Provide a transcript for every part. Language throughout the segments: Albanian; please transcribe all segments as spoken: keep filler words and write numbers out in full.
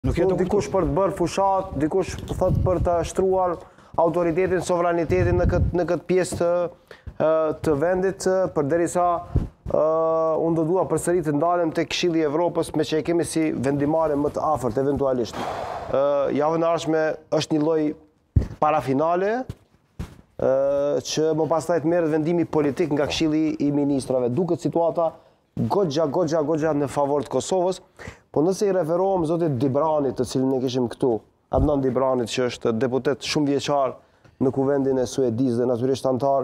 Dikush për të bërë fushat, dikush thot për të shtruar autoritetin, sovranitetin në këtë në këtë pjesë të të vendit, përderisa unë do dua përsëri të ndalem te Këshilli i Evropës, me që e kemi si vendimare më të afërt eventualisht. Javën e ardhshme është një lloj parafinale që më pastaj të merret vendimi politik nga Këshilli i Ministrave. Duket situata goxha goxha goxha në favor të Kosovës. Po nëse i referohem zotit Dibranit, të cilin ne kishim këtu, Adnan Dibranit, që është deputet shumë vjeçar në kuvendin e Suedisë dhe natyrisht antar,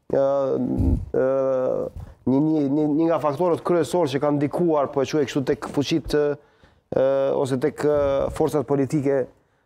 një, një, një nga faktorët kryesorë që kanë ndikuar, po e quaj kështu, tek fuqitë ose tek forcat politike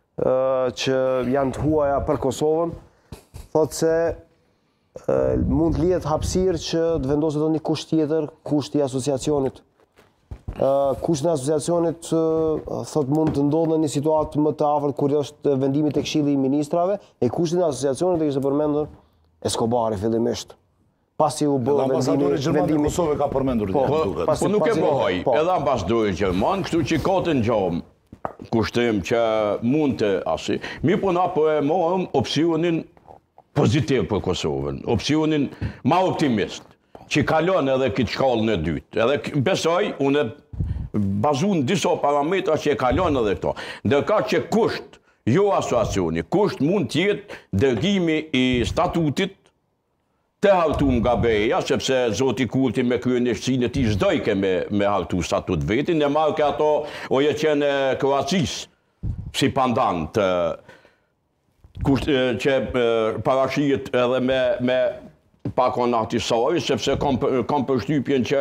që janë të huaja për Kosovën, thotë se mund të lihet hapësirë që të vendoset një kusht tjetër, kushti i asociacionit. Kushti i asociacionit thot mund të ndodhë në një situatë më të afërt kur është vendimi tek Këshilli i Ministrave, e kushti i asociacionit e kishte përmendur Eskobari fillimisht. Pasi u bë vendimi ambasadori gjerman në Kosovë ka përmendur po, po nuk e bëhoj, edhe ambasadori gjerman, kështu që ka të ngjom kushtim që mund të asi. Mi po na po e mohëm opsionin pozitiv për Kosovën, opsionin ma optimist, që kalon edhe këtë shkallën e dytë. Edhe besoj, unë bazu në disa parametra që e kalon edhe këto. Ndërka që kusht, jo asociacioni, kusht mund tjetë dërgimi i statutit të hartu nga beja, sepse zoti Kurti me kryenishtësinë e tij s'dojke me, me hartu statut vetin, e marrë ka ato oje qenë Kroacisë, si pandan të kusht, që parashijet edhe me, me pakon artisari, sepse kam, kam përshtypjen që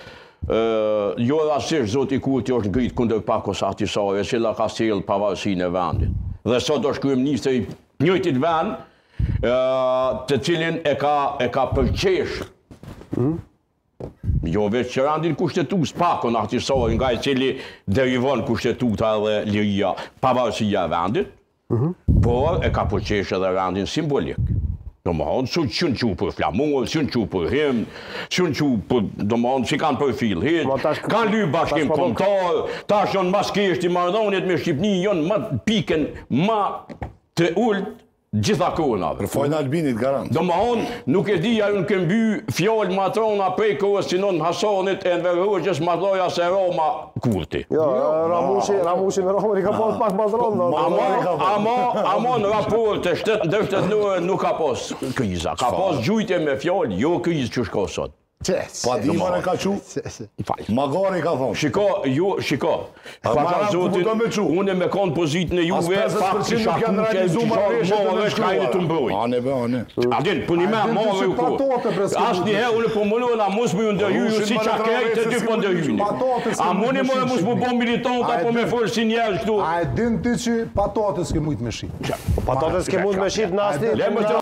uh, jo rastisht zoti Kurti është ngrit kundër pakos artisari, e cila ka sjell pavarësinë e vendit. Dhe sot është kryeministri i njëjtit vend, uh, të cilin e ka e ka përqesh. Mm? Jo vetë që rendin kushtetues pakon artisari, nga i cili derivon kushtetuta dhe liria pavarësia e vendit, mm-hmm. por e ka përqesh edhe rendin simbolik. Do më honë, që që në që për flamullë, që në që për him, që në që për, do më honë, që kanë për fil hit, kanë ly bashkim kombëtar, ta shonë mas keshti marrëdhëniet me Shqipni, jonë ma piken, ma të ullët, gjitha kohëna. Për fojnë Albinit garant. Do më honë, nuk e dija unë këmby fjallë matrona prej kohës që non Hasanit e Enverhoqës madloja se Roma Kurti. Jo, Ramushi, Ramushi me Roma i ka pas pak madronë. Ama, ama në raport e shtetë ndërshtetënore nuk ka pas kriza. Ka pas gjujtje me fjallë, jo krizë që shko sot. Pa dimën e ka qu? Magari ka thonë. Shiko, ju, shiko. Pata zotin, unë me konë pozitën e juve, pak që shaku që e gjitharë mëve shka e të mbroj. Ane be, ane. Adin, për një me mëve u ko. Asë njëherë unë po mëllon a mos më ju ndërju, ju si qa kejtë të dy po ndërjuni. A mëni më e mos më bo militant, apo me folë si njerë këtu. A e din ti që patatës ke mujtë me shqit? Patatës ke mujtë me shqit në asti? Le më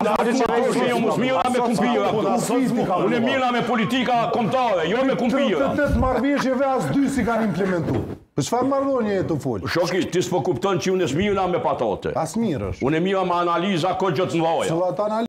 të politika kombëtare, jo me kumpira. Të të marrëveshjeve as dy si kanë implementu. Për çfarë marrëdhënie e të folë? Shoki, ti s'po kupton që unë s'mira me patate. As mirë është. Unë e mira me analiza ko gjë të mëdha.